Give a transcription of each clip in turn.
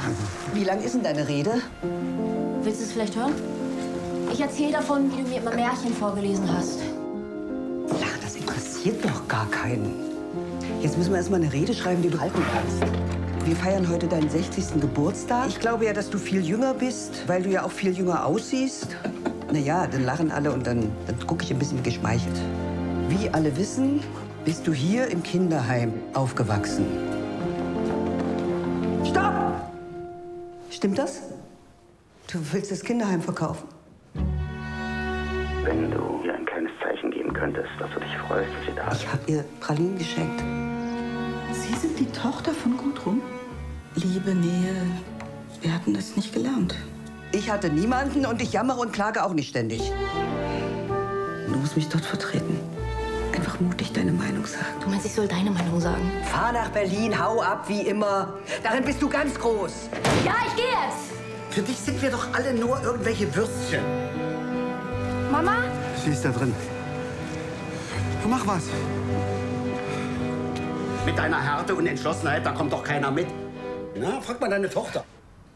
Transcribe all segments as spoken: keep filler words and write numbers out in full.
Wie lang ist denn deine Rede? Willst du es vielleicht hören? Ich erzähle davon, wie du mir immer Märchen vorgelesen hast. Ach, das interessiert doch gar keinen. Jetzt müssen wir erst mal eine Rede schreiben, die du halten kannst. Wir feiern heute deinen sechzigsten Geburtstag. Ich glaube ja, dass du viel jünger bist, weil du ja auch viel jünger aussiehst. Na ja, dann lachen alle und dann, dann gucke ich ein bisschen geschmeichelt. Wie alle wissen, bist du hier im Kinderheim aufgewachsen. Stopp! Stimmt das? Du willst das Kinderheim verkaufen? Wenn du ihr ein kleines Zeichen geben könntest, dass du dich freust, dass sie da ist. Ich habe ihr Pralinen geschenkt. Sie sind die Tochter von Gudrun? Liebe, Nähe, wir hatten das nicht gelernt. Ich hatte niemanden und ich jammere und klage auch nicht ständig. Du musst mich dort vertreten. Einfach mutig deine Meinung sagen. Du meinst, ich soll deine Meinung sagen? Fahr nach Berlin, hau ab, wie immer. Darin bist du ganz groß. Ja, ich gehe jetzt! Für dich sind wir doch alle nur irgendwelche Würstchen. Mama? Sie ist da drin. Mach was. Mit deiner Härte und Entschlossenheit, da kommt doch keiner mit. Na, frag mal deine Tochter.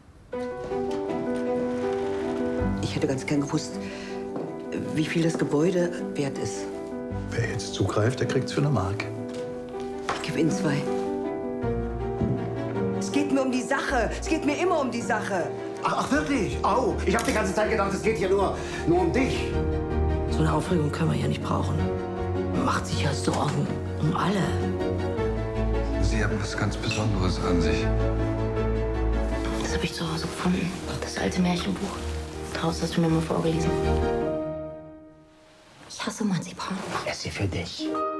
Ich hätte ganz gern gewusst, wie viel das Gebäude wert ist. Wer jetzt zugreift, der kriegt's für eine Mark. Ich gebe Ihnen zwei. Es geht mir um die Sache. Es geht mir immer um die Sache. Ach, ach wirklich? Au, ich habe die ganze Zeit gedacht, es geht hier nur, nur um dich. So eine Aufregung können wir ja nicht brauchen. Man macht sich ja Sorgen um alle. Sie haben was ganz Besonderes an sich. Das habe ich zu Hause gefunden. Das alte Märchenbuch. Daraus hast du mir mal vorgelesen. Ich hasse Marzipan. Ich esse für dich.